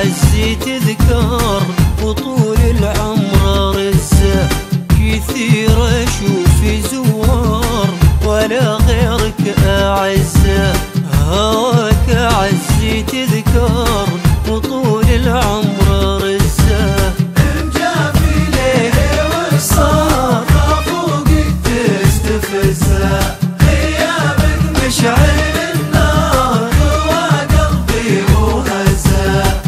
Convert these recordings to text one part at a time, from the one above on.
كعزي تذكر وطول العمر رزة، كثير اشوف زوار ولا غيرك اعزة. هواك عزي تذكر وطول العمر رزة، انجافي ليه وصار فوقك تستفزه، غيابك مشعل النار جوا قلبي وهزه.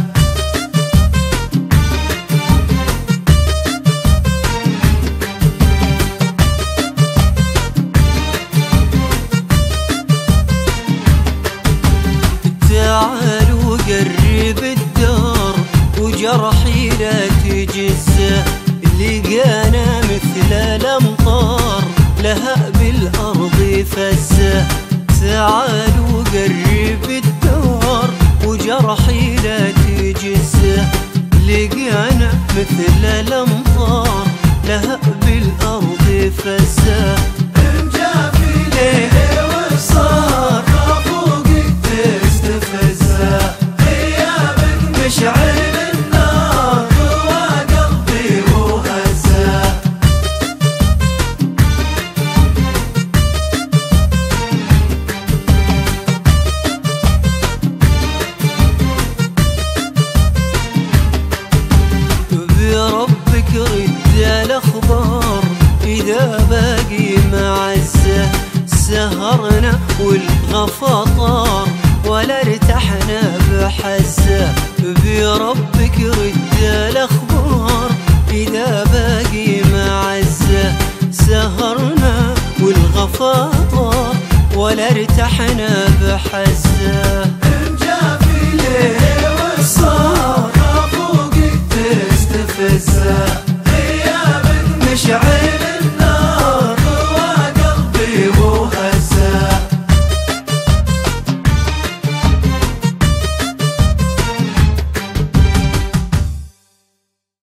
تعال وقرب الدار وجرحي لا تجزه، لقانا مثل الامطار لها بالارض فزه. تعال وقرب الدار وجرحي لا تجزه، لقانا مثل الامطار لها بالارض فزه. انجافي ليه وصار فوقك تستفزه، غيابك مشعل النار جوا قلبي وهزه. بربك رد الاخبار اذا باقي معزه، سهرنا والغفا طار ولا ارتحنا بحزه. بربك رد الاخبار اذا باقي معزه، سهرنا والغفا طار ولا ارتحنا بحزه. انجافي ليه